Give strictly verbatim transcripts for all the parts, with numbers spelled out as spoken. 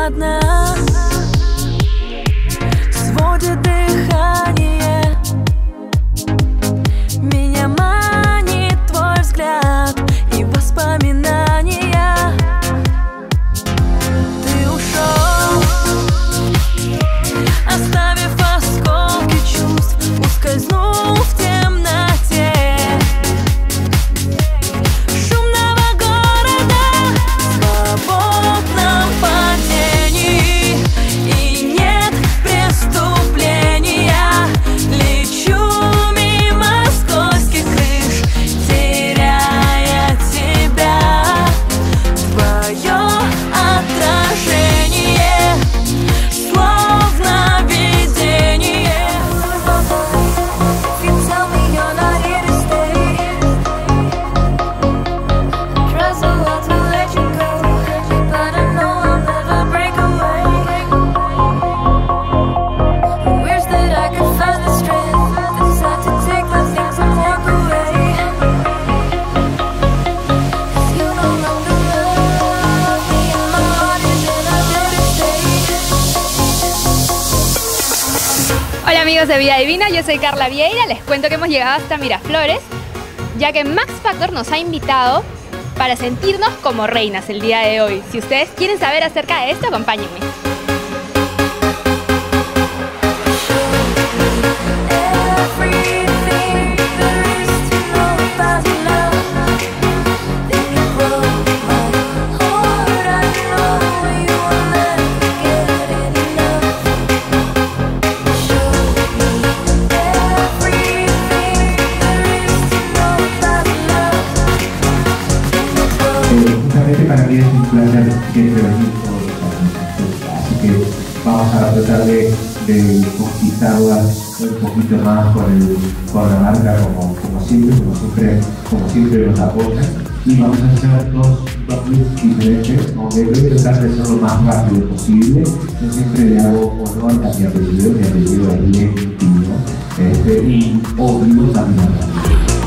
одна. Сводит дыхание, меня манит твой взгляд и воспоминания. Ты ушел, оставив осколки чувств, ускользнул в темноте шумного города, в свободном падении, и нет преступления. Лечу мимо скользких крыш, теряя тебя, твое отражение, словно видение. You tell me you're not here to stay. Try so hard to let you go, but I know I'll never break away. I wish that I could find the strength, decide to take my things and walk away. 'Cause you no longer love me, and my heart is in a better state. Hola amigos de Vida Divina, yo soy Carla Vieira. Les cuento que hemos llegado hasta Miraflores, ya que Max Factor nos ha invitado para sentirnos como reinas el día de hoy. Si ustedes quieren saber acerca de esto, acompáñenme. Everything there is to know about love, then you broke my heart. I know you will never get enough. Show me everything there is to know about love, then you broke. Justamente para mí es un placer siempre venir todos los años, así que vamos a tratar de, de conquistarlas un poquito más con, el, con la marca como, como siempre, como siempre, como siempre nos apoyan, y vamos a hacer dos, dos looks diferentes, aunque voy a tratar de ser lo más rápido posible. Yo siempre le hago honor a mi apellido, mi apellido es Lentino, este, y obvio también a la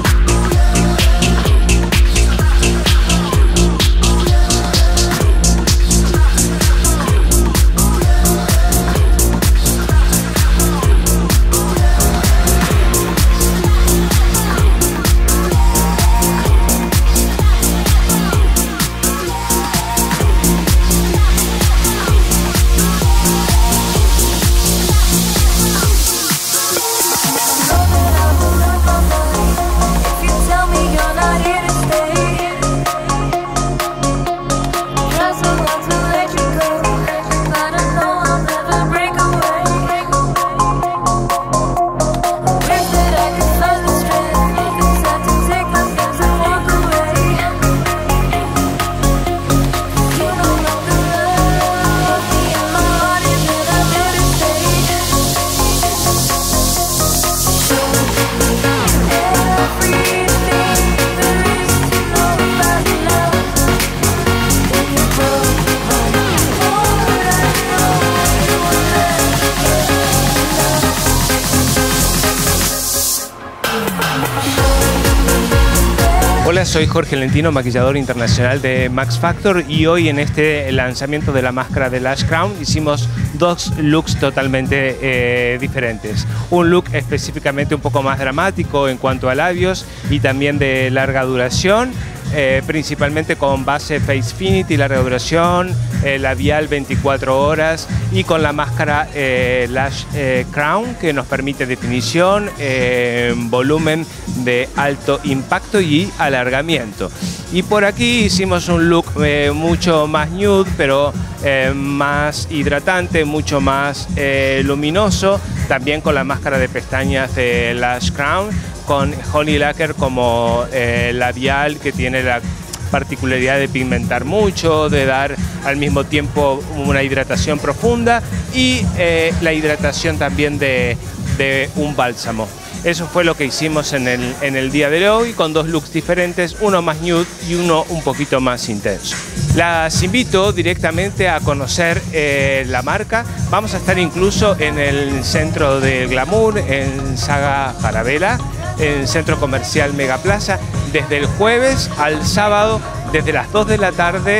Hola, soy Jorge Lentino, maquillador internacional de Max Factor, y hoy en este lanzamiento de la máscara de Lash Crown hicimos dos looks totalmente eh, diferentes. Un look específicamente un poco más dramático en cuanto a labios y también de larga duración, eh, principalmente con base Facefinity, larga duración, eh, labial veinticuatro horas, y con la máscara eh, Lash eh, Crown, que nos permite definición, eh, volumen de alto impacto y alargamiento. Y por aquí hicimos un look eh, mucho más nude, pero eh, más hidratante, mucho más eh, luminoso, también con la máscara de pestañas de Lash Crown, con Honey Lacquer como eh, labial, que tiene la particularidad de pigmentar mucho, de dar al mismo tiempo una hidratación profunda y eh, la hidratación también de, de un bálsamo. Eso fue lo que hicimos en el, en el día de hoy, con dos looks diferentes, uno más nude y uno un poquito más intenso. Las invito directamente a conocer eh, la marca. Vamos a estar incluso en el Centro del Glamour, en Saga Falabella, en el Centro Comercial Megaplaza, desde el jueves al sábado, desde las dos de la tarde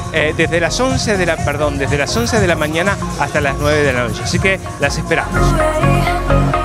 eh, desde las once de la, perdón, desde las once de la mañana hasta las nueve de la noche. Así que las esperamos. Ready?